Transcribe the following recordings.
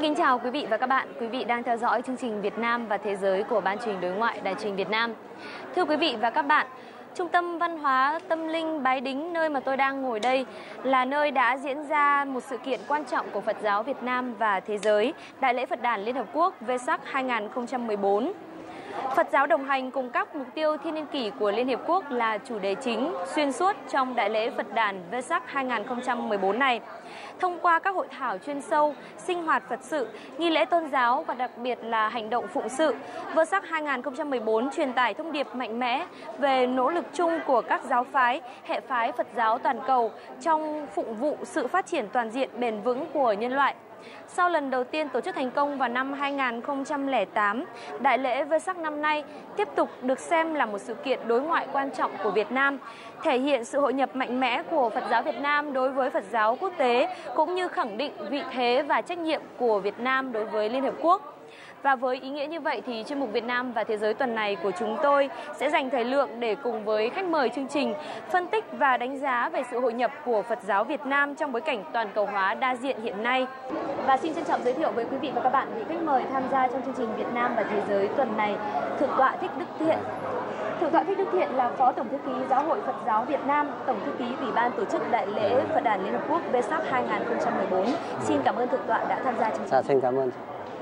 kính chào quý vị và các bạn. Quý vị đang theo dõi chương trình Việt Nam và Thế giới của Ban Truyền hình Đối ngoại Đài Truyền hình Việt Nam. Thưa quý vị và các bạn, Trung tâm Văn hóa Tâm linh Bái Đính, nơi mà tôi đang ngồi đây, là nơi đã diễn ra một sự kiện quan trọng của Phật giáo Việt Nam và thế giới, Đại lễ Phật đản Liên Hợp Quốc Vesak 2014. Phật giáo đồng hành cùng các mục tiêu thiên niên kỷ của Liên Hiệp Quốc là chủ đề chính xuyên suốt trong Đại lễ Phật đản Vesak 2014 này. Thông qua các hội thảo chuyên sâu, sinh hoạt Phật sự, nghi lễ tôn giáo và đặc biệt là hành động phụng sự, Vesak 2014 truyền tải thông điệp mạnh mẽ về nỗ lực chung của các giáo phái, hệ phái Phật giáo toàn cầu trong phụng vụ sự phát triển toàn diện bền vững của nhân loại. Sau lần đầu tiên tổ chức thành công vào năm 2008, Đại lễ Vesak năm nay tiếp tục được xem là một sự kiện đối ngoại quan trọng của Việt Nam, thể hiện sự hội nhập mạnh mẽ của Phật giáo Việt Nam đối với Phật giáo quốc tế, cũng như khẳng định vị thế và trách nhiệm của Việt Nam đối với Liên Hợp Quốc. Và với ý nghĩa như vậy thì chuyên mục Việt Nam và Thế giới tuần này của chúng tôi sẽ dành thời lượng để cùng với khách mời chương trình phân tích và đánh giá về sự hội nhập của Phật giáo Việt Nam trong bối cảnh toàn cầu hóa đa diện hiện nay. Và xin trân trọng giới thiệu với quý vị và các bạn vị khách mời tham gia trong chương trình Việt Nam và Thế giới tuần này, Thượng tọa Thích Đức Thiện. Thượng tọa Thích Đức Thiện là Phó Tổng thư ký Giáo hội Phật giáo Việt Nam, Tổng thư ký Ủy ban tổ chức Đại lễ Phật đản Liên Hợp Quốc Vesak 2014. Xin cảm ơn Thượng tọa đã tham gia chương trình. Xin cảm ơn.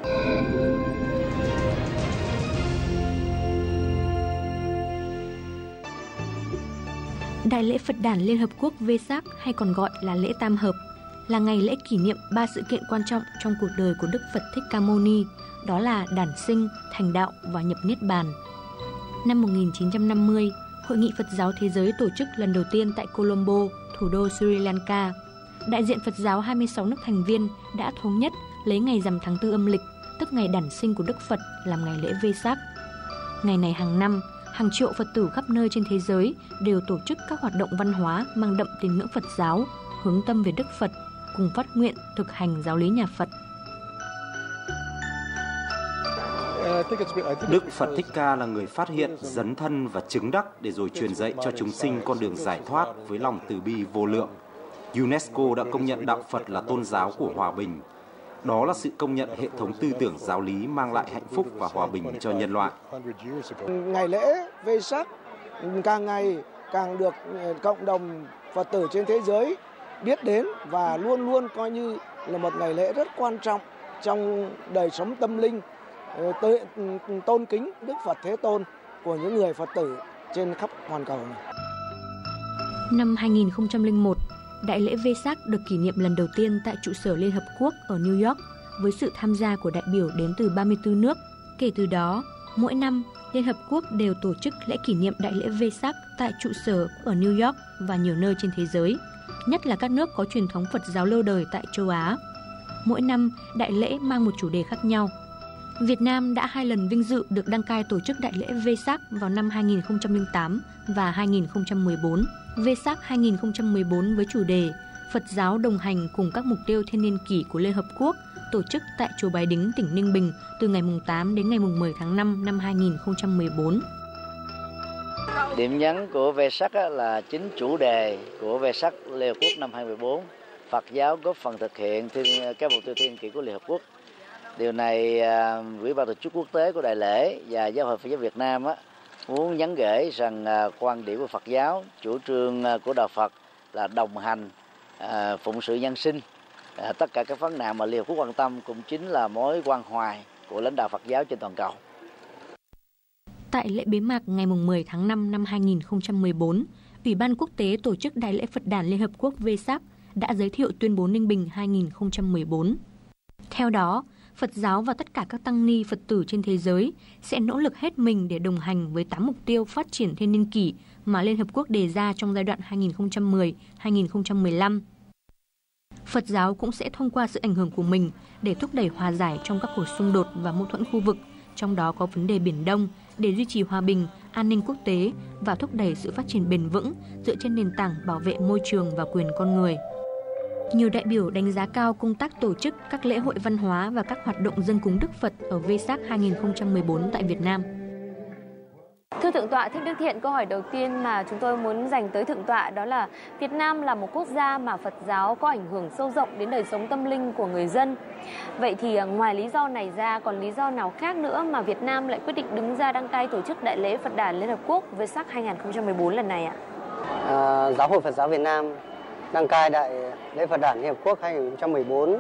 Đại lễ Phật đản Liên Hợp Quốc Vesak hay còn gọi là lễ Tam Hợp là ngày lễ kỷ niệm 3 sự kiện quan trọng trong cuộc đời của Đức Phật Thích Ca Mâu Ni, đó là đản sinh, thành đạo và nhập niết bàn. Năm 1950, Hội nghị Phật giáo Thế giới tổ chức lần đầu tiên tại Colombo, thủ đô Sri Lanka. Đại diện Phật giáo 26 nước thành viên đã thống nhất lấy ngày rằm tháng 4 âm lịch, tức ngày đản sinh của Đức Phật, làm ngày lễ Vesak. Ngày này hàng năm, hàng triệu Phật tử khắp nơi trên thế giới đều tổ chức các hoạt động văn hóa mang đậm tín ngưỡng Phật giáo, hướng tâm về Đức Phật, cùng phát nguyện thực hành giáo lý nhà Phật. Đức Phật Thích Ca là người phát hiện, dấn thân và chứng đắc để rồi truyền dạy cho chúng sinh con đường giải thoát với lòng từ bi vô lượng. UNESCO đã công nhận đạo Phật là tôn giáo của hòa bình. Đó là sự công nhận hệ thống tư tưởng giáo lý mang lại hạnh phúc và hòa bình cho nhân loại. Ngày lễ Vesak càng ngày càng được cộng đồng Phật tử trên thế giới biết đến và luôn luôn coi như là một ngày lễ rất quan trọng trong đời sống tâm linh, tôn kính Đức Phật Thế Tôn của những người Phật tử trên khắp hoàn cầu này. Năm 2001, Đại lễ Vesak được kỷ niệm lần đầu tiên tại trụ sở Liên Hợp Quốc ở New York với sự tham gia của đại biểu đến từ 34 nước. Kể từ đó, mỗi năm, Liên Hợp Quốc đều tổ chức lễ kỷ niệm Đại lễ Vesak tại trụ sở ở New York và nhiều nơi trên thế giới, nhất là các nước có truyền thống Phật giáo lâu đời tại châu Á. Mỗi năm, đại lễ mang một chủ đề khác nhau. Việt Nam đã 2 lần vinh dự được đăng cai tổ chức Đại lễ Vesak vào năm 2008 và 2014. Vesak 2014 với chủ đề Phật giáo đồng hành cùng các mục tiêu thiên niên kỷ của Liên Hợp Quốc tổ chức tại chùa Bái Đính, tỉnh Ninh Bình từ ngày 8 đến ngày 10 tháng 5 năm 2014. Điểm nhấn của Vesak là chính chủ đề của Vesak Liên Hợp Quốc năm 2014, Phật giáo góp phần thực hiện các mục tiêu thiên niên kỷ của Liên Hợp Quốc. Điều này Ủy ban tổ chức quốc tế của đại lễ và Giáo hội Phật giáo Việt Nam muốn nhắn gửi rằng quan điểm của Phật giáo, chủ trương của đạo Phật là đồng hành, phụng sự nhân sinh. Tất cả các vấn nạn mà Liên Hợp Quốc quan tâm cũng chính là mối quan hoài của lãnh đạo Phật giáo trên toàn cầu. Tại lễ bế mạc ngày 10 tháng 5 năm 2014, Ủy ban quốc tế tổ chức Đại lễ Phật đản Liên Hợp Quốc Vesak đã giới thiệu tuyên bố Ninh Bình 2014. Theo đó, Phật giáo và tất cả các tăng ni Phật tử trên thế giới sẽ nỗ lực hết mình để đồng hành với 8 mục tiêu phát triển thiên niên kỷ mà Liên Hợp Quốc đề ra trong giai đoạn 2010-2015. Phật giáo cũng sẽ thông qua sự ảnh hưởng của mình để thúc đẩy hòa giải trong các cuộc xung đột và mâu thuẫn khu vực, trong đó có vấn đề Biển Đông, để duy trì hòa bình, an ninh quốc tế và thúc đẩy sự phát triển bền vững dựa trên nền tảng bảo vệ môi trường và quyền con người. Nhiều đại biểu đánh giá cao công tác tổ chức các lễ hội văn hóa và các hoạt động dâng cúng Đức Phật ở Vesak 2014 tại Việt Nam. Thưa Thượng tọa Thích Đức Thiện, câu hỏi đầu tiên mà chúng tôi muốn dành tới Thượng tọa đó là Việt Nam là một quốc gia mà Phật giáo có ảnh hưởng sâu rộng đến đời sống tâm linh của người dân. Vậy thì ngoài lý do này ra còn lý do nào khác nữa mà Việt Nam lại quyết định đứng ra đăng cai tổ chức Đại lễ Phật đản Liên Hợp Quốc Vesak 2014 lần này ạ? Giáo hội Phật giáo Việt Nam đăng cai Đại lễ Phật đản Liên Hợp Quốc 2014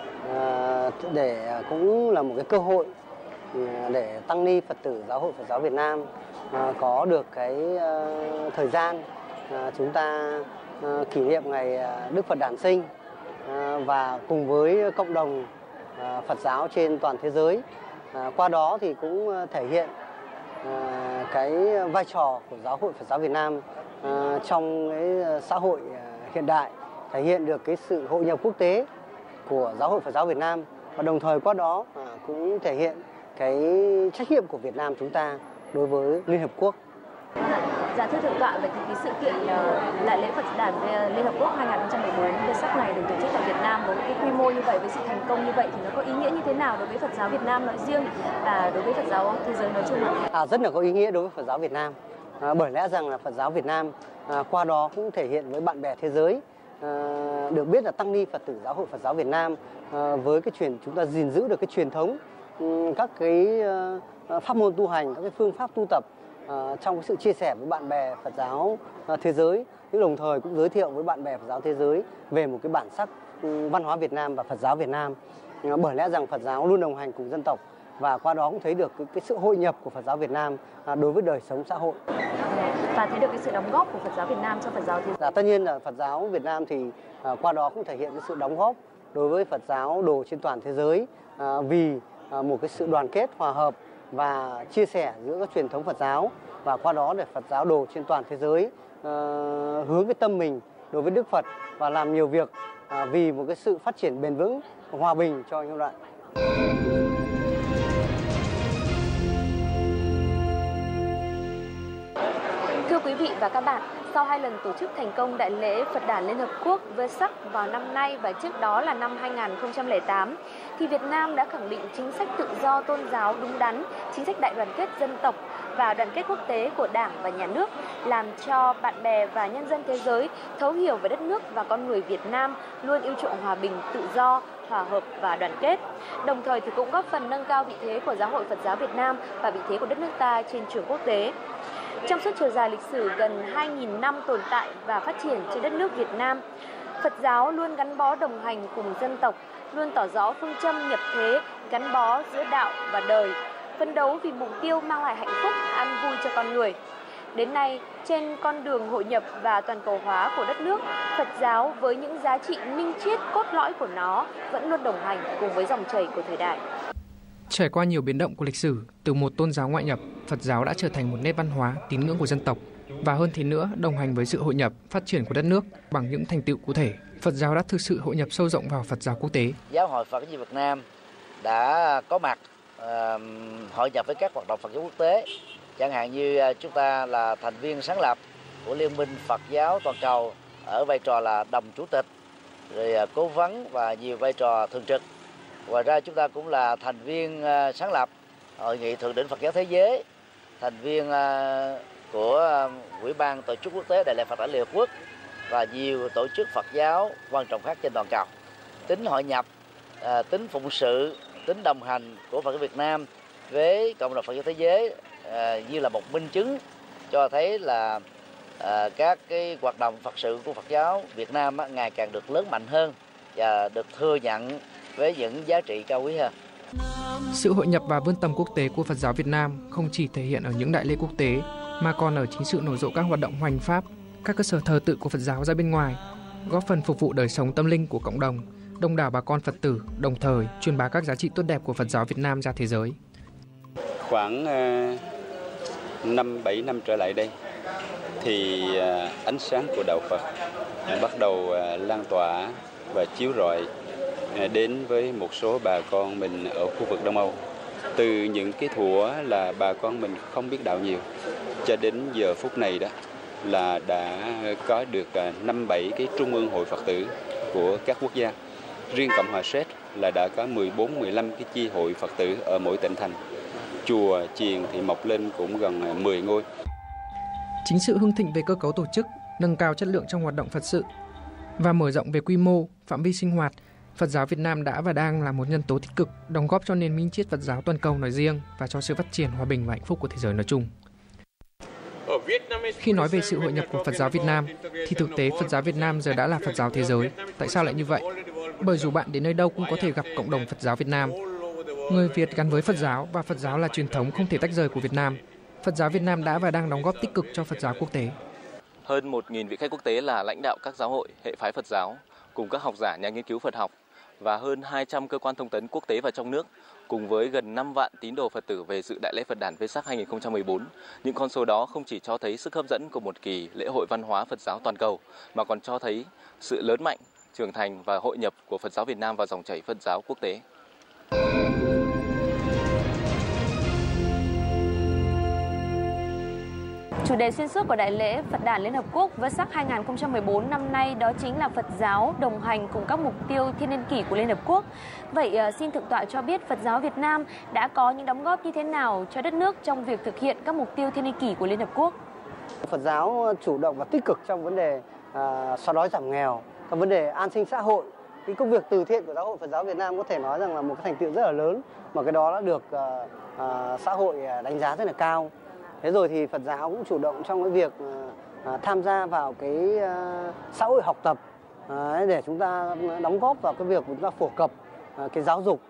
để cũng là một cái cơ hội để tăng ni Phật tử Giáo hội Phật giáo Việt Nam có được cái thời gian chúng ta kỷ niệm ngày Đức Phật đản sinh và cùng với cộng đồng Phật giáo trên toàn thế giới. Qua đó thì cũng thể hiện cái vai trò của Giáo hội Phật giáo Việt Nam trong cái xã hội hiện đại, thể hiện được cái sự hội nhập quốc tế của Giáo hội Phật giáo Việt Nam và đồng thời qua đó cũng thể hiện cái trách nhiệm của Việt Nam chúng ta đối với Liên Hợp Quốc. Dạ thưa Thượng tọa, vậy thì cái sự kiện Đại lễ Phật đản Liên Hợp Quốc 2014 Vesak này được tổ chức tại Việt Nam với cái quy mô như vậy, với sự thành công như vậy thì nó có ý nghĩa như thế nào đối với Phật giáo Việt Nam nói riêng và đối với Phật giáo thế giới nói chung ạ? Rất là có ý nghĩa đối với Phật giáo Việt Nam, bởi lẽ rằng là Phật giáo Việt Nam qua đó cũng thể hiện với bạn bè thế giới được biết là tăng ni Phật tử Giáo hội Phật giáo Việt Nam với cái chúng ta gìn giữ được cái truyền thống, các cái pháp môn tu hành, các cái phương pháp tu tập trong cái sự chia sẻ với bạn bè Phật giáo thế giới, nhưng đồng thời cũng giới thiệu với bạn bè Phật giáo thế giới về một cái bản sắc văn hóa Việt Nam và Phật giáo Việt Nam. Bởi lẽ rằng Phật giáo luôn đồng hành cùng dân tộc và qua đó cũng thấy được cái sự hội nhập của Phật giáo Việt Nam đối với đời sống xã hội. Và thấy được cái sự đóng góp của Phật giáo Việt Nam cho Phật giáo thế giới. Tất nhiên là Phật giáo Việt Nam thì qua đó cũng thể hiện cái sự đóng góp đối với Phật giáo đồ trên toàn thế giới vì một cái sự đoàn kết, hòa hợp và chia sẻ giữa các truyền thống Phật giáo, và qua đó để Phật giáo đồ trên toàn thế giới hướng cái tâm mình đối với Đức Phật và làm nhiều việc vì một cái sự phát triển bền vững, hòa bình cho nhân loại. Thưa quý vị và các bạn, sau 2 lần tổ chức thành công Đại lễ Phật đản Liên Hợp Quốc Vesak vào năm nay và trước đó là năm 2008, thì Việt Nam đã khẳng định chính sách tự do tôn giáo đúng đắn, chính sách đại đoàn kết dân tộc và đoàn kết quốc tế của Đảng và Nhà nước, làm cho bạn bè và nhân dân thế giới thấu hiểu về đất nước và con người Việt Nam luôn yêu chuộng hòa bình, tự do, hòa hợp và đoàn kết. Đồng thời thì cũng góp phần nâng cao vị thế của Giáo hội Phật giáo Việt Nam và vị thế của đất nước ta trên trường quốc tế. Trong suốt chiều dài lịch sử gần 2.000 năm tồn tại và phát triển trên đất nước Việt Nam, Phật giáo luôn gắn bó đồng hành cùng dân tộc, luôn tỏ rõ phương châm nhập thế, gắn bó giữa đạo và đời, phấn đấu vì mục tiêu mang lại hạnh phúc, an vui cho con người. Đến nay, trên con đường hội nhập và toàn cầu hóa của đất nước, Phật giáo với những giá trị minh triết cốt lõi của nó vẫn luôn đồng hành cùng với dòng chảy của thời đại. Trải qua nhiều biến động của lịch sử, từ một tôn giáo ngoại nhập, Phật giáo đã trở thành một nét văn hóa, tín ngưỡng của dân tộc. Và hơn thế nữa, đồng hành với sự hội nhập, phát triển của đất nước bằng những thành tựu cụ thể, Phật giáo đã thực sự hội nhập sâu rộng vào Phật giáo quốc tế. Giáo hội Phật giáo Việt Nam đã có mặt hội nhập với các hoạt động Phật giáo quốc tế. Chẳng hạn như chúng ta là thành viên sáng lập của Liên minh Phật giáo toàn cầu ở vai trò là đồng chủ tịch, rồi cố vấn và nhiều vai trò thường trực. Ngoài ra chúng ta cũng là thành viên sáng lập Hội nghị Thượng đỉnh Phật giáo Thế giới, thành viên của Ủy ban Tổ chức Quốc tế Đại lễ Phật đản Liên Hợp Quốc và nhiều tổ chức Phật giáo quan trọng khác trên toàn cầu. Tính hội nhập, tính phụng sự, tính đồng hành của Phật giáo Việt Nam với cộng đồng Phật giáo thế giới như là một minh chứng cho thấy là các cái hoạt động Phật sự của Phật giáo Việt Nam ngày càng được lớn mạnh hơn và được thừa nhận với những giá trị cao quý hơn. Sự hội nhập và vươn tầm quốc tế của Phật giáo Việt Nam không chỉ thể hiện ở những đại lễ quốc tế mà còn ở chính sự nở rộ các hoạt động hoành pháp, các cơ sở thờ tự của Phật giáo ra bên ngoài, góp phần phục vụ đời sống tâm linh của cộng đồng, đông đảo bà con Phật tử, đồng thời truyền bá các giá trị tốt đẹp của Phật giáo Việt Nam ra thế giới. Khoảng 5-7 năm trở lại đây thì ánh sáng của đạo Phật bắt đầu lan tỏa và chiếu rọi đến với một số bà con mình ở khu vực Đông Âu. Từ những cái thuở là bà con mình không biết đạo nhiều cho đến giờ phút này đó là đã có được 5-7 cái trung ương hội Phật tử của các quốc gia. Riêng Cộng hòa Séc là đã có 14-15 cái chi hội Phật tử ở mỗi tỉnh thành. Chùa chiền thì mọc lên cũng gần 10 ngôi. Chính sự hưng thịnh về cơ cấu tổ chức, nâng cao chất lượng trong hoạt động Phật sự và mở rộng về quy mô, phạm vi sinh hoạt, Phật giáo Việt Nam đã và đang là một nhân tố tích cực, đóng góp cho nền minh triết Phật giáo toàn cầu nói riêng và cho sự phát triển hòa bình và hạnh phúc của thế giới nói chung. Khi nói về sự hội nhập của Phật giáo Việt Nam, thì thực tế Phật giáo Việt Nam giờ đã là Phật giáo thế giới. Tại sao lại như vậy? Bởi dù bạn đến nơi đâu cũng có thể gặp cộng đồng Phật giáo Việt Nam. Người Việt gắn với Phật giáo và Phật giáo là truyền thống không thể tách rời của Việt Nam. Phật giáo Việt Nam đã và đang đóng góp tích cực cho Phật giáo quốc tế. Hơn 1.000 vị khách quốc tế là lãnh đạo các giáo hội, hệ phái Phật giáo, cùng các học giả, nhà nghiên cứu Phật học và hơn 200 cơ quan thông tấn quốc tế và trong nước, cùng với gần 5 vạn tín đồ Phật tử về dự Đại lễ Phật đản Vesak 2014. Những con số đó không chỉ cho thấy sức hấp dẫn của một kỳ lễ hội văn hóa Phật giáo toàn cầu, mà còn cho thấy sự lớn mạnh, trưởng thành và hội nhập của Phật giáo Việt Nam vào dòng chảy Phật giáo quốc tế. Chủ đề xuyên suốt của Đại lễ Phật đản Liên Hợp Quốc Vesak 2014 năm nay đó chính là Phật giáo đồng hành cùng các mục tiêu thiên niên kỷ của Liên Hợp Quốc. Vậy xin Thượng tọa cho biết Phật giáo Việt Nam đã có những đóng góp như thế nào cho đất nước trong việc thực hiện các mục tiêu thiên niên kỷ của Liên Hợp Quốc? Phật giáo chủ động và tích cực trong vấn đề xóa đói giảm nghèo, các vấn đề an sinh xã hội. Cái công việc từ thiện của Giáo hội Phật giáo Việt Nam có thể nói rằng là một cái thành tựu rất là lớn, mà cái đó đã được xã hội đánh giá rất là cao. Thế rồi thì Phật giáo cũng chủ động trong cái việc tham gia vào cái xã hội học tập để chúng ta đóng góp vào cái việc chúng ta phổ cập cái giáo dục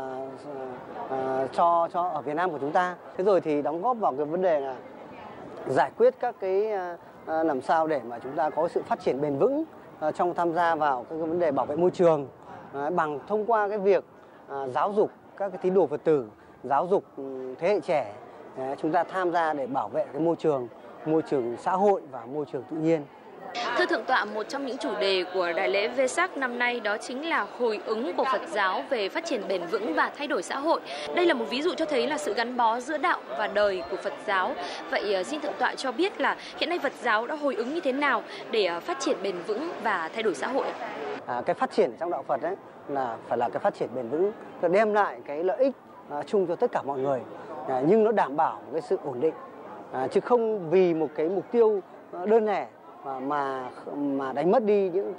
cho ở Việt Nam của chúng ta. Thế rồi thì đóng góp vào cái vấn đề là giải quyết các cái làm sao để mà chúng ta có sự phát triển bền vững trong tham gia vào các cái vấn đề bảo vệ môi trường bằng thông qua cái việc giáo dục các cái tín đồ Phật tử, giáo dục thế hệ trẻ. Chúng ta tham gia để bảo vệ cái môi trường xã hội và môi trường tự nhiên. Thưa Thượng tọa, một trong những chủ đề của Đại lễ Vesak năm nay đó chính là hồi ứng của Phật giáo về phát triển bền vững và thay đổi xã hội. Đây là một ví dụ cho thấy là sự gắn bó giữa đạo và đời của Phật giáo. Vậy xin Thượng tọa cho biết là hiện nay Phật giáo đã hồi ứng như thế nào để phát triển bền vững và thay đổi xã hội? Cái phát triển trong đạo Phật ấy là phải là cái phát triển bền vững, đem lại cái lợi ích chung cho tất cả mọi người. Nhưng nó đảm bảo cái sự ổn định, chứ không vì một cái mục tiêu đơn lẻ mà đánh mất đi những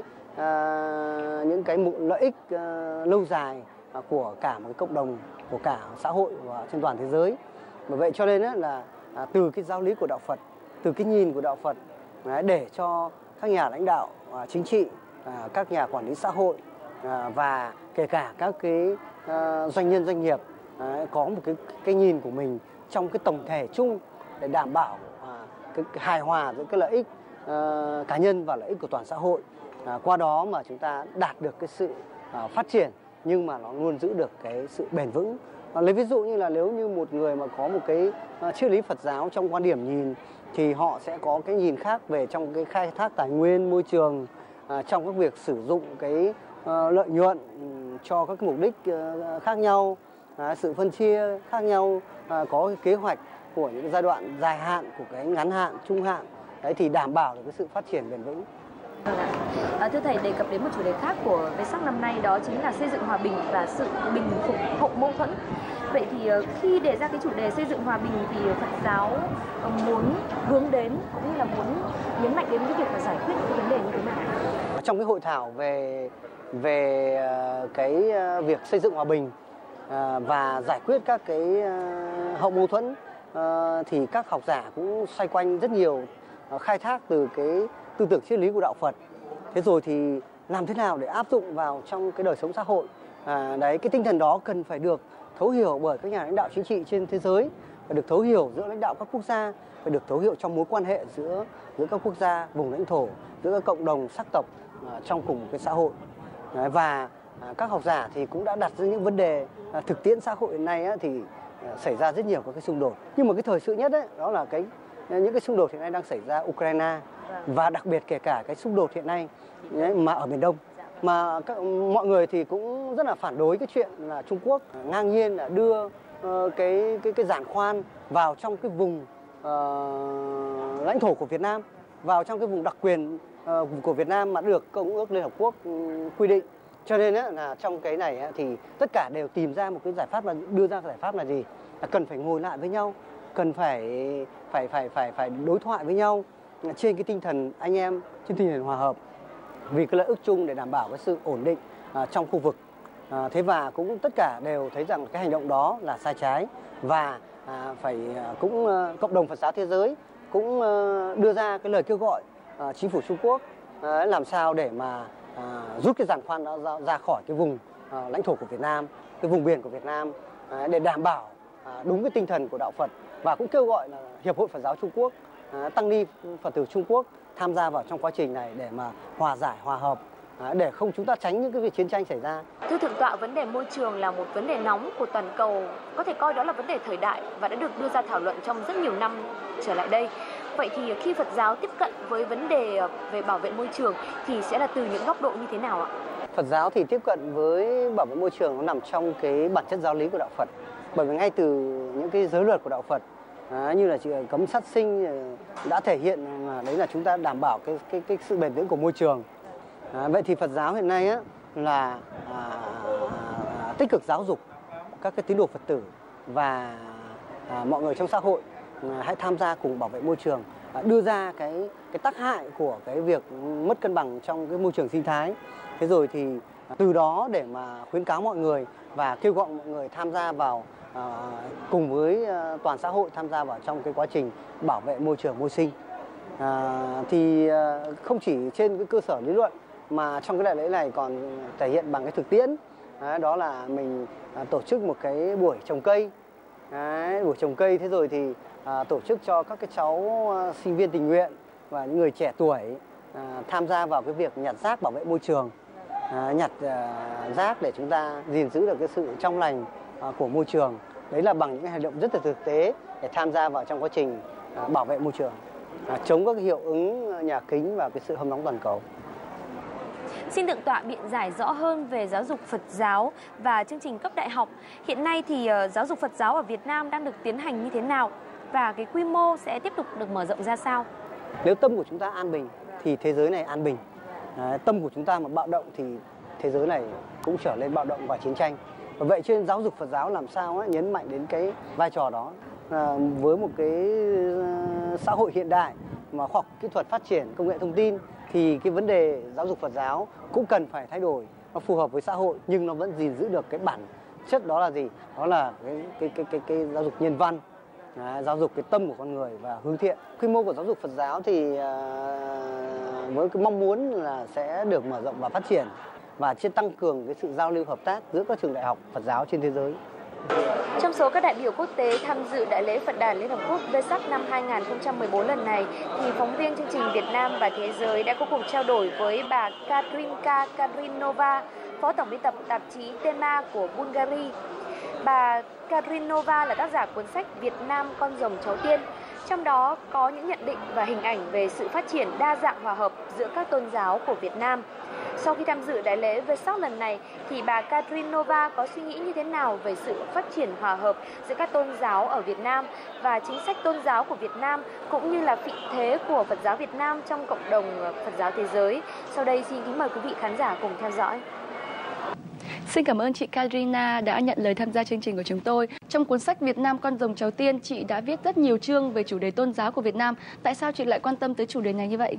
cái lợi ích lâu dài của cả một cái cộng đồng, của cả xã hội và trên toàn thế giới. Bởi vậy cho nên là từ cái giáo lý của đạo Phật, từ cái nhìn của đạo Phật để cho các nhà lãnh đạo chính trị, các nhà quản lý xã hội và kể cả các cái doanh nhân doanh nghiệp có một cái nhìn của mình trong cái tổng thể chung để đảm bảo cái hài hòa giữa cái lợi ích cá nhân và lợi ích của toàn xã hội. Qua đó mà chúng ta đạt được cái sự phát triển nhưng mà nó luôn giữ được cái sự bền vững. Lấy ví dụ như là nếu như một người mà có một cái triết lý Phật giáo trong quan điểm nhìn thì họ sẽ có cái nhìn khác về trong cái khai thác tài nguyên môi trường, trong các việc sử dụng cái lợi nhuận cho các cái mục đích khác nhau, sự phân chia khác nhau, có cái kế hoạch của những giai đoạn dài hạn, của cái ngắn hạn, trung hạn, đấy thì đảm bảo được cái sự phát triển bền vững. Thưa Thầy, đề cập đến một chủ đề khác của Vesak năm nay đó chính là xây dựng hòa bình và sự bình phục hậu mâu thuẫn. Vậy thì khi đề ra cái chủ đề xây dựng hòa bình thì Phật giáo muốn hướng đến cũng như là muốn nhấn mạnh đến cái việc mà giải quyết những cái vấn đề như thế nào? Trong cái hội thảo về cái việc xây dựng hòa bình và giải quyết các cái hậu mâu thuẫn thì các học giả cũng xoay quanh rất nhiều, khai thác từ cái tư tưởng triết lý của đạo Phật. Thế rồi thì làm thế nào để áp dụng vào trong cái đời sống xã hội. Đấy, cái tinh thần đó cần phải được thấu hiểu bởi các nhà lãnh đạo chính trị trên thế giới, phải được thấu hiểu giữa lãnh đạo các quốc gia, phải được thấu hiểu trong mối quan hệ giữa các quốc gia, vùng lãnh thổ, giữa các cộng đồng sắc tộc trong cùng một cái xã hội. Đấy, và các học giả thì cũng đã đặt ra những vấn đề thực tiễn xã hội hiện nay thì xảy ra rất nhiều các cái xung đột. Nhưng mà cái thời sự nhất ấy, đó là những cái xung đột hiện nay đang xảy ra Ukraine và đặc biệt kể cả cái xung đột hiện nay mà ở miền Đông, mà mọi người thì cũng rất là phản đối cái chuyện là Trung Quốc ngang nhiên là đưa cái giàn khoan vào trong cái vùng lãnh thổ của Việt Nam, vào trong cái vùng đặc quyền của Việt Nam mà được Công ước Liên Hợp Quốc quy định. Cho nên là trong cái này thì tất cả đều tìm ra một cái giải pháp, là đưa ra cái giải pháp là gì? Là cần phải ngồi lại với nhau cần phải đối thoại với nhau trên cái tinh thần anh em, trên tinh thần hòa hợp, vì cái lợi ích chung để đảm bảo cái sự ổn định trong khu vực. Thế và cũng tất cả đều thấy rằng cái hành động đó là sai trái, và cũng cộng đồng Phật giáo thế giới cũng đưa ra cái lời kêu gọi chính phủ Trung Quốc làm sao để mà rút cái giàn khoan đó ra khỏi cái vùng lãnh thổ của Việt Nam, cái vùng biển của Việt Nam, để đảm bảo đúng cái tinh thần của đạo Phật, và cũng kêu gọi là Hiệp hội Phật giáo Trung Quốc, tăng ni Phật tử Trung Quốc tham gia vào trong quá trình này để mà hòa giải, hòa hợp, để không chúng ta tránh những cái việc chiến tranh xảy ra. Thưa Thượng tọa, vấn đề môi trường là một vấn đề nóng của toàn cầu, có thể coi đó là vấn đề thời đại và đã được đưa ra thảo luận trong rất nhiều năm trở lại đây. Vậy thì khi Phật giáo tiếp cận với vấn đề về bảo vệ môi trường thì sẽ là từ những góc độ như thế nào ạ? Phật giáo thì tiếp cận với bảo vệ môi trường nó nằm trong cái bản chất giáo lý của đạo Phật. Bởi vì ngay từ những cái giới luật của đạo Phật, như là cấm sát sinh đã thể hiện là đấy là chúng ta đảm bảo cái sự bền vững của môi trường. Vậy thì Phật giáo hiện nay là tích cực giáo dục các cái tín đồ Phật tử và mọi người trong xã hội hãy tham gia cùng bảo vệ môi trường, đưa ra cái tác hại của cái việc mất cân bằng trong cái môi trường sinh thái. Thế rồi thì từ đó để mà khuyến cáo mọi người và kêu gọi mọi người tham gia vào cùng với toàn xã hội tham gia vào trong cái quá trình bảo vệ môi trường, môi sinh. Thì không chỉ trên cái cơ sở lý luận mà trong cái đại lễ này còn thể hiện bằng cái thực tiễn. Đó là mình tổ chức một cái buổi trồng cây. Buổi trồng cây thế rồi thì tổ chức cho các cái cháu sinh viên tình nguyện và những người trẻ tuổi tham gia vào cái việc nhặt rác bảo vệ môi trường, nhặt rác để chúng ta gìn giữ được cái sự trong lành của môi trường. Đấy là bằng những hành động rất là thực tế để tham gia vào trong quá trình bảo vệ môi trường, chống các hiệu ứng nhà kính và cái sự hâm nóng toàn cầu. Xin Thượng tọa biện giải rõ hơn về giáo dục Phật giáo và chương trình cấp đại học. Hiện nay thì giáo dục Phật giáo ở Việt Nam đang được tiến hành như thế nào và cái quy mô sẽ tiếp tục được mở rộng ra sao? Nếu tâm của chúng ta an bình thì thế giới này an bình. Tâm của chúng ta mà bạo động thì thế giới này cũng trở lên bạo động và chiến tranh. Và vậy cho nên giáo dục Phật giáo làm sao nhấn mạnh đến cái vai trò đó. Với một cái xã hội hiện đại mà khoa học kỹ thuật phát triển, công nghệ thông tin thì cái vấn đề giáo dục Phật giáo cũng cần phải thay đổi, nó phù hợp với xã hội nhưng nó vẫn gìn giữ được cái bản chất, đó là gì? Đó là cái giáo dục nhân văn, giáo dục cái tâm của con người và hướng thiện. Quy mô của giáo dục Phật giáo thì với cái mong muốn là sẽ được mở rộng và phát triển và trên tăng cường cái sự giao lưu hợp tác giữa các trường đại học Phật giáo trên thế giới. Trong số các đại biểu quốc tế tham dự Đại lễ Phật đàn Liên Hợp Quốc Vesak năm 2014 lần này, thì phóng viên chương trình Việt Nam và Thế giới đã có cuộc trao đổi với bà Katrinka Kadrinova, Phó Tổng biên tập tạp chí Tema của Bulgaria. Bà Kadrinova là tác giả cuốn sách Việt Nam con rồng cháu tiên, trong đó có những nhận định và hình ảnh về sự phát triển đa dạng hòa hợp giữa các tôn giáo của Việt Nam. Sau khi tham dự đại lễ Vesak lần này, thì bà Kadrinova có suy nghĩ như thế nào về sự phát triển hòa hợp giữa các tôn giáo ở Việt Nam và chính sách tôn giáo của Việt Nam, cũng như là vị thế của Phật giáo Việt Nam trong cộng đồng Phật giáo thế giới? Sau đây xin kính mời quý vị khán giả cùng theo dõi. Xin cảm ơn chị Kadrina đã nhận lời tham gia chương trình của chúng tôi. Trong cuốn sách Việt Nam con rồng cháu tiên, chị đã viết rất nhiều chương về chủ đề tôn giáo của Việt Nam. Tại sao chị lại quan tâm tới chủ đề này như vậy?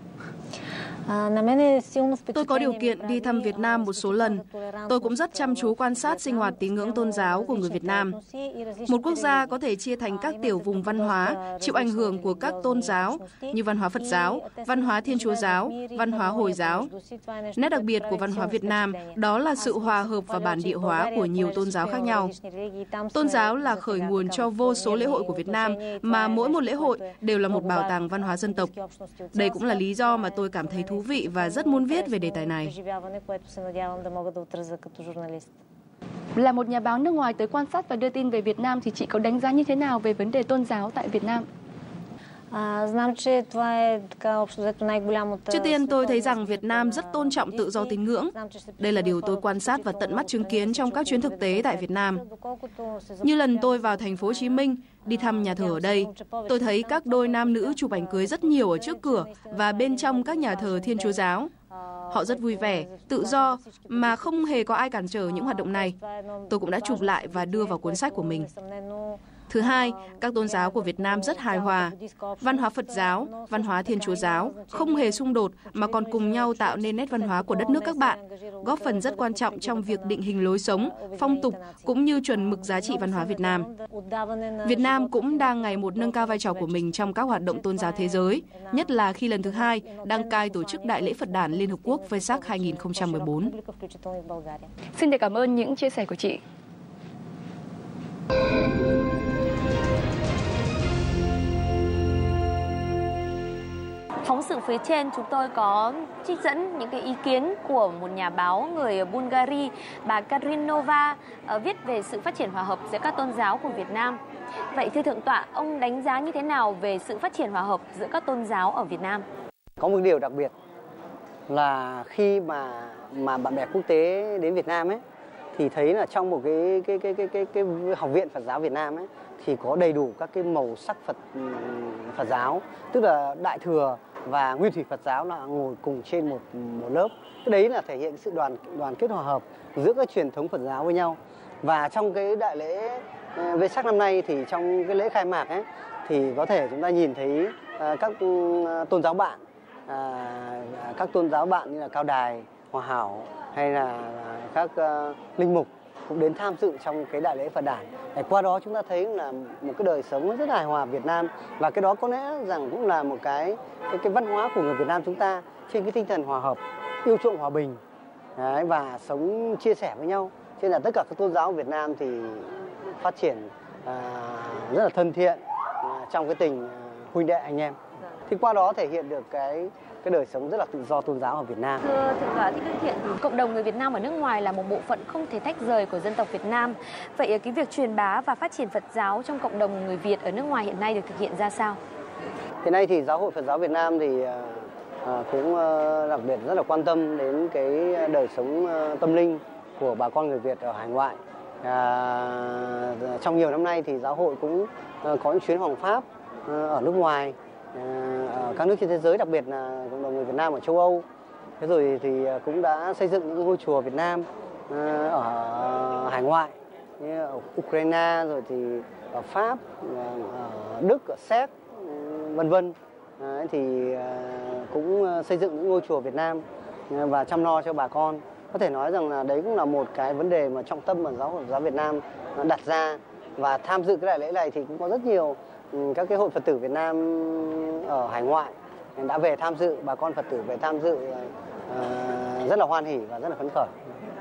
Tôi có điều kiện đi thăm Việt Nam một số lần. Tôi cũng rất chăm chú quan sát sinh hoạt tín ngưỡng tôn giáo của người Việt Nam. Một quốc gia có thể chia thành các tiểu vùng văn hóa chịu ảnh hưởng của các tôn giáo như văn hóa Phật giáo, văn hóa Thiên Chúa giáo, văn hóa Hồi giáo. Nét đặc biệt của văn hóa Việt Nam đó là sự hòa hợp và bản địa hóa của nhiều tôn giáo khác nhau. Tôn giáo là khởi nguồn cho vô số lễ hội của Việt Nam, mà mỗi một lễ hội đều là một bảo tàng văn hóa dân tộc. Đây cũng là lý do mà tôi cảm thấy thú vị và rất muốn viết về đề tài này. Là một nhà báo nước ngoài tới quan sát và đưa tin về Việt Nam thì chị có đánh giá như thế nào về vấn đề tôn giáo tại Việt Nam? Trước tiên, tôi thấy rằng Việt Nam rất tôn trọng tự do tín ngưỡng. Đây là điều tôi quan sát và tận mắt chứng kiến trong các chuyến thực tế tại Việt Nam. Như lần tôi vào thành phố Hồ Chí Minh, đi thăm nhà thờ ở đây, tôi thấy các đôi nam nữ chụp ảnh cưới rất nhiều ở trước cửa và bên trong các nhà thờ Thiên Chúa giáo. Họ rất vui vẻ, tự do, mà không hề có ai cản trở những hoạt động này. Tôi cũng đã chụp lại và đưa vào cuốn sách của mình. Thứ hai, các tôn giáo của Việt Nam rất hài hòa. Văn hóa Phật giáo, văn hóa Thiên Chúa giáo không hề xung đột mà còn cùng nhau tạo nên nét văn hóa của đất nước các bạn, góp phần rất quan trọng trong việc định hình lối sống, phong tục cũng như chuẩn mực giá trị văn hóa Việt Nam. Việt Nam cũng đang ngày một nâng cao vai trò của mình trong các hoạt động tôn giáo thế giới, nhất là khi lần thứ hai đăng cai tổ chức Đại lễ Phật đản Liên Hợp Quốc Vesak 2014. Xin được cảm ơn những chia sẻ của chị. Phóng sự phía trên chúng tôi có trích dẫn những cái ý kiến của một nhà báo người Bulgaria, bà Karinova, viết về sự phát triển hòa hợp giữa các tôn giáo của Việt Nam. Vậy thưa Thượng tọa, ông đánh giá như thế nào về sự phát triển hòa hợp giữa các tôn giáo ở Việt Nam? Có một điều đặc biệt là khi mà bạn bè quốc tế đến Việt Nam ấy, thì thấy là trong một cái học viện Phật giáo Việt Nam ấy, thì có đầy đủ các cái màu sắc Phật giáo, tức là Đại thừa và Nguyên thủy Phật giáo là ngồi cùng trên một lớp. Cái đấy là thể hiện sự đoàn kết hòa hợp giữa các truyền thống Phật giáo với nhau. Và trong cái đại lễ Vesak năm nay thì trong cái lễ khai mạc ấy thì có thể chúng ta nhìn thấy các tôn giáo bạn, các tôn giáo bạn như là Cao Đài, Hòa Hảo hay là các linh mục cũng đến tham dự trong cái đại lễ Phật đản. Để qua đó chúng ta thấy là một cái đời sống rất hài hòa Việt Nam, và cái đó có lẽ rằng cũng là một cái văn hóa của người Việt Nam chúng ta trên cái tinh thần hòa hợp, yêu chuộng hòa bình và sống chia sẻ với nhau. Cho nên là tất cả các tôn giáo Việt Nam thì phát triển rất là thân thiện trong cái tình huynh đệ anh em. Thì qua đó thể hiện được cái đời sống rất là tự do tôn giáo ở Việt Nam. Thưa Thượng tọa Thích Đức Thiện, thì cộng đồng người Việt Nam ở nước ngoài là một bộ phận không thể tách rời của dân tộc Việt Nam. Vậy cái việc truyền bá và phát triển Phật giáo trong cộng đồng người Việt ở nước ngoài hiện nay được thực hiện ra sao? Hiện nay thì Giáo hội Phật giáo Việt Nam thì cũng đặc biệt rất là quan tâm đến cái đời sống tâm linh của bà con người Việt ở hải ngoại. Trong nhiều năm nay thì giáo hội cũng có những chuyến hoàng pháp ở nước ngoài, ở các nước trên thế giới, đặc biệt là cộng đồng người Việt Nam ở châu Âu. Thế rồi thì cũng đã xây dựng những ngôi chùa Việt Nam ở hải ngoại như ở Ukraine, rồi thì ở Pháp, ở Đức, ở Séc, vân vân. Thì cũng xây dựng những ngôi chùa Việt Nam và chăm lo cho bà con. Có thể nói rằng là đấy cũng là một cái vấn đề mà trọng tâm mà Giáo hội Phật giáo Việt Nam đặt ra. Và tham dự cái đại lễ này thì cũng có rất nhiều các cái hội Phật tử Việt Nam ở hải ngoại đã về tham dự, bà con Phật tử về tham dự rất là hoan hỉ và rất là phấn khởi.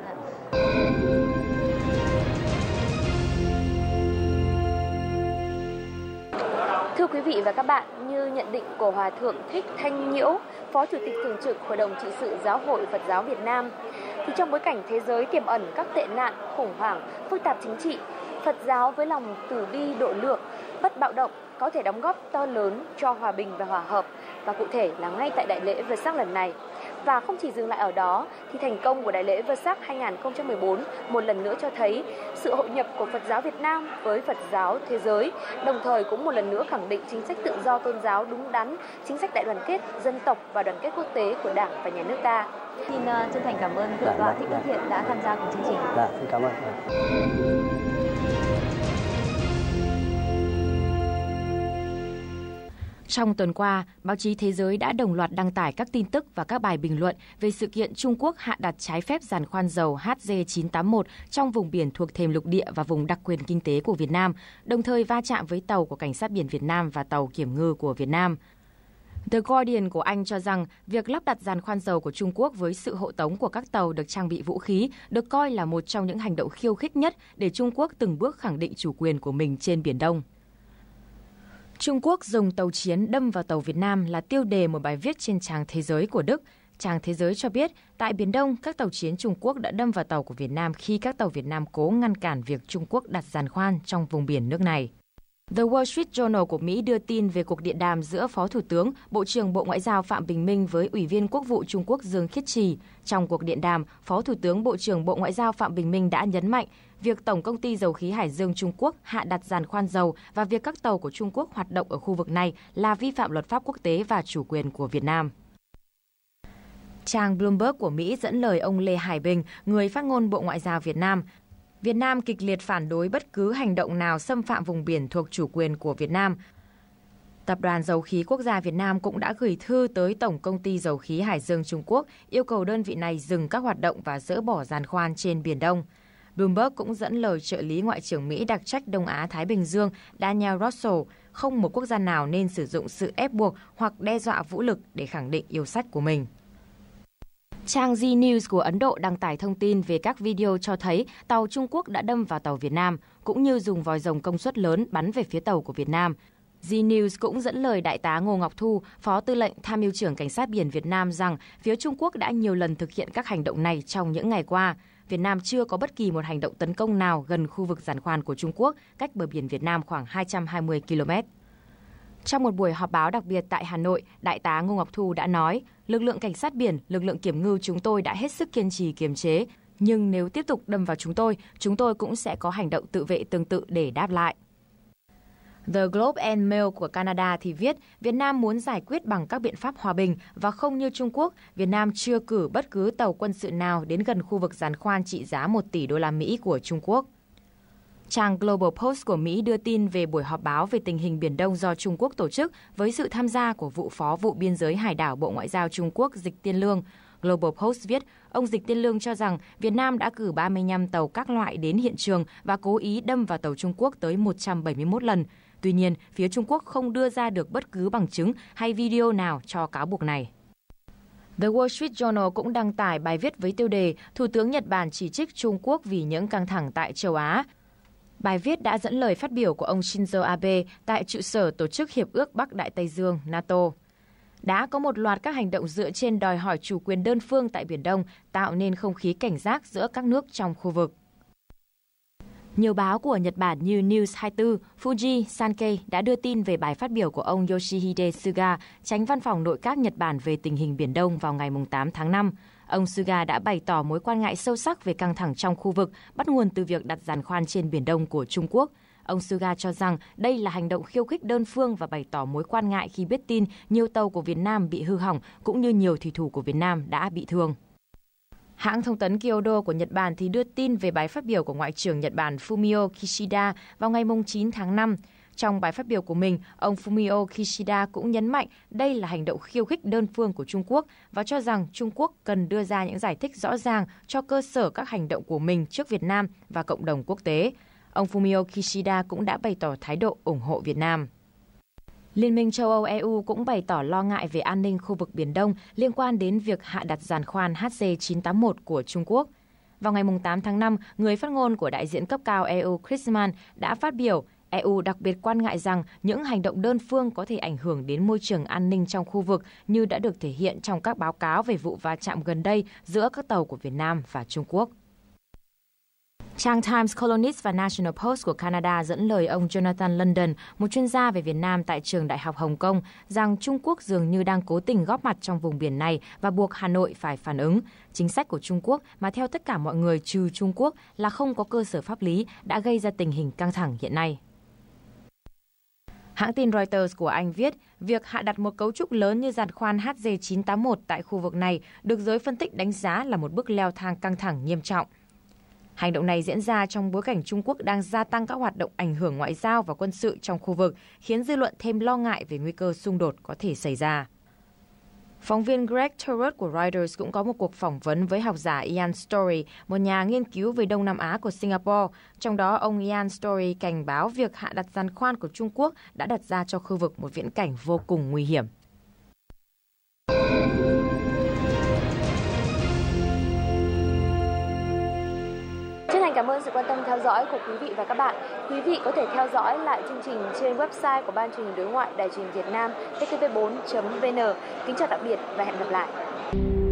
Thưa quý vị và các bạn, như nhận định của Hòa Thượng Thích Thanh Nhiễu, Phó Chủ tịch Thường trực Hội đồng Trị sự Giáo hội Phật giáo Việt Nam, thì trong bối cảnh thế giới tiềm ẩn các tệ nạn, khủng hoảng, phức tạp chính trị, Phật giáo với lòng từ bi độ lượng, bất bạo động có thể đóng góp to lớn cho hòa bình và hòa hợp, và cụ thể là ngay tại đại lễ Vesak lần này. Và không chỉ dừng lại ở đó, thì thành công của đại lễ Vesak 2014 một lần nữa cho thấy sự hội nhập của Phật giáo Việt Nam với Phật giáo thế giới, đồng thời cũng một lần nữa khẳng định chính sách tự do tôn giáo đúng đắn, chính sách đại đoàn kết dân tộc và đoàn kết quốc tế của Đảng và Nhà nước ta. Xin chân thành cảm ơn Thượng tọa Thích Đức Thiện đã tham gia cùng chương trình. Xin cảm ơn. Trong tuần qua, báo chí thế giới đã đồng loạt đăng tải các tin tức và các bài bình luận về sự kiện Trung Quốc hạ đặt trái phép giàn khoan dầu HZ981 trong vùng biển thuộc thềm lục địa và vùng đặc quyền kinh tế của Việt Nam, đồng thời va chạm với tàu của Cảnh sát biển Việt Nam và tàu kiểm ngư của Việt Nam. The Guardian của Anh cho rằng việc lắp đặt giàn khoan dầu của Trung Quốc với sự hộ tống của các tàu được trang bị vũ khí được coi là một trong những hành động khiêu khích nhất để Trung Quốc từng bước khẳng định chủ quyền của mình trên Biển Đông. Trung Quốc dùng tàu chiến đâm vào tàu Việt Nam là tiêu đề một bài viết trên trang Thế giới của Đức. Trang Thế giới cho biết, tại Biển Đông, các tàu chiến Trung Quốc đã đâm vào tàu của Việt Nam khi các tàu Việt Nam cố ngăn cản việc Trung Quốc đặt giàn khoan trong vùng biển nước này. The Wall Street Journal của Mỹ đưa tin về cuộc điện đàm giữa Phó Thủ tướng, Bộ trưởng Bộ Ngoại giao Phạm Bình Minh với Ủy viên Quốc vụ Trung Quốc Dương Khiết Trì. Trong cuộc điện đàm, Phó Thủ tướng Bộ trưởng Bộ Ngoại giao Phạm Bình Minh đã nhấn mạnh việc Tổng công ty Dầu khí Hải Dương Trung Quốc hạ đặt giàn khoan dầu và việc các tàu của Trung Quốc hoạt động ở khu vực này là vi phạm luật pháp quốc tế và chủ quyền của Việt Nam. Trang Bloomberg của Mỹ dẫn lời ông Lê Hải Bình, người phát ngôn Bộ Ngoại giao Việt Nam. Việt Nam kịch liệt phản đối bất cứ hành động nào xâm phạm vùng biển thuộc chủ quyền của Việt Nam. Tập đoàn Dầu khí Quốc gia Việt Nam cũng đã gửi thư tới Tổng công ty Dầu khí Hải Dương Trung Quốc yêu cầu đơn vị này dừng các hoạt động và dỡ bỏ giàn khoan trên Biển Đông. Bloomberg cũng dẫn lời trợ lý Ngoại trưởng Mỹ đặc trách Đông Á-Thái Bình Dương Daniel Russell, không một quốc gia nào nên sử dụng sự ép buộc hoặc đe dọa vũ lực để khẳng định yêu sách của mình. Trang Zee News của Ấn Độ đăng tải thông tin về các video cho thấy tàu Trung Quốc đã đâm vào tàu Việt Nam, cũng như dùng vòi rồng công suất lớn bắn về phía tàu của Việt Nam. Zee News cũng dẫn lời Đại tá Ngô Ngọc Thu, Phó Tư lệnh Tham mưu trưởng Cảnh sát biển Việt Nam rằng phía Trung Quốc đã nhiều lần thực hiện các hành động này trong những ngày qua. Việt Nam chưa có bất kỳ một hành động tấn công nào gần khu vực giàn khoan của Trung Quốc, cách bờ biển Việt Nam khoảng 220 km. Trong một buổi họp báo đặc biệt tại Hà Nội, Đại tá Ngô Ngọc Thu đã nói, lực lượng cảnh sát biển, lực lượng kiểm ngư chúng tôi đã hết sức kiên trì kiềm chế, nhưng nếu tiếp tục đâm vào chúng tôi cũng sẽ có hành động tự vệ tương tự để đáp lại. The Globe and Mail của Canada thì viết, Việt Nam muốn giải quyết bằng các biện pháp hòa bình và không như Trung Quốc, Việt Nam chưa cử bất cứ tàu quân sự nào đến gần khu vực giàn khoan trị giá 1 tỷ đô la Mỹ của Trung Quốc. Trang Global Post của Mỹ đưa tin về buổi họp báo về tình hình Biển Đông do Trung Quốc tổ chức với sự tham gia của vụ phó vụ biên giới hải đảo Bộ Ngoại giao Trung Quốc Dịch Tiên Lương. Global Post viết, ông Dịch Tiên Lương cho rằng Việt Nam đã cử 35 tàu các loại đến hiện trường và cố ý đâm vào tàu Trung Quốc tới 171 lần. Tuy nhiên, phía Trung Quốc không đưa ra được bất cứ bằng chứng hay video nào cho cáo buộc này. The Wall Street Journal cũng đăng tải bài viết với tiêu đề Thủ tướng Nhật Bản chỉ trích Trung Quốc vì những căng thẳng tại châu Á. Bài viết đã dẫn lời phát biểu của ông Shinzo Abe tại trụ sở Tổ chức Hiệp ước Bắc Đại Tây Dương NATO. Đã có một loạt các hành động dựa trên đòi hỏi chủ quyền đơn phương tại Biển Đông, tạo nên không khí cảnh giác giữa các nước trong khu vực. Nhiều báo của Nhật Bản như News 24, Fuji, Sankei đã đưa tin về bài phát biểu của ông Yoshihide Suga, Chánh Văn phòng Nội các Nhật Bản về tình hình Biển Đông vào ngày 8 tháng 5. Ông Suga đã bày tỏ mối quan ngại sâu sắc về căng thẳng trong khu vực, bắt nguồn từ việc đặt giàn khoan trên Biển Đông của Trung Quốc. Ông Suga cho rằng đây là hành động khiêu khích đơn phương và bày tỏ mối quan ngại khi biết tin nhiều tàu của Việt Nam bị hư hỏng, cũng như nhiều thủy thủ của Việt Nam đã bị thương. Hãng thông tấn Kyodo của Nhật Bản thì đưa tin về bài phát biểu của Ngoại trưởng Nhật Bản Fumio Kishida vào ngày 9 tháng 5. Trong bài phát biểu của mình, ông Fumio Kishida cũng nhấn mạnh đây là hành động khiêu khích đơn phương của Trung Quốc và cho rằng Trung Quốc cần đưa ra những giải thích rõ ràng cho cơ sở các hành động của mình trước Việt Nam và cộng đồng quốc tế. Ông Fumio Kishida cũng đã bày tỏ thái độ ủng hộ Việt Nam. Liên minh châu Âu EU cũng bày tỏ lo ngại về an ninh khu vực Biển Đông liên quan đến việc hạ đặt giàn khoan HC981 của Trung Quốc. Vào ngày 8 tháng 5, người phát ngôn của đại diện cấp cao EU Chris Mann đã phát biểu EU đặc biệt quan ngại rằng những hành động đơn phương có thể ảnh hưởng đến môi trường an ninh trong khu vực như đã được thể hiện trong các báo cáo về vụ va chạm gần đây giữa các tàu của Việt Nam và Trung Quốc. Trang Times Colonist và National Post của Canada dẫn lời ông Jonathan London, một chuyên gia về Việt Nam tại trường Đại học Hồng Kông, rằng Trung Quốc dường như đang cố tình góp mặt trong vùng biển này và buộc Hà Nội phải phản ứng. Chính sách của Trung Quốc, mà theo tất cả mọi người trừ Trung Quốc là không có cơ sở pháp lý, đã gây ra tình hình căng thẳng hiện nay. Hãng tin Reuters của Anh viết, việc hạ đặt một cấu trúc lớn như giàn khoan HC981 tại khu vực này được giới phân tích đánh giá là một bước leo thang căng thẳng nghiêm trọng. Hành động này diễn ra trong bối cảnh Trung Quốc đang gia tăng các hoạt động ảnh hưởng ngoại giao và quân sự trong khu vực, khiến dư luận thêm lo ngại về nguy cơ xung đột có thể xảy ra. Phóng viên Greg Turrett của Reuters cũng có một cuộc phỏng vấn với học giả Ian Story, một nhà nghiên cứu về Đông Nam Á của Singapore. Trong đó, ông Ian Story cảnh báo việc hạ đặt giàn khoan của Trung Quốc đã đặt ra cho khu vực một viễn cảnh vô cùng nguy hiểm. Chân thành cảm ơn sự quan tâm theo dõi của quý vị và các bạn. Quý vị có thể theo dõi lại chương trình trên website của Ban Truyền hình Đối ngoại Đài Truyền hình Việt Nam, ttv4.vn. Kính chào tạm biệt và hẹn gặp lại.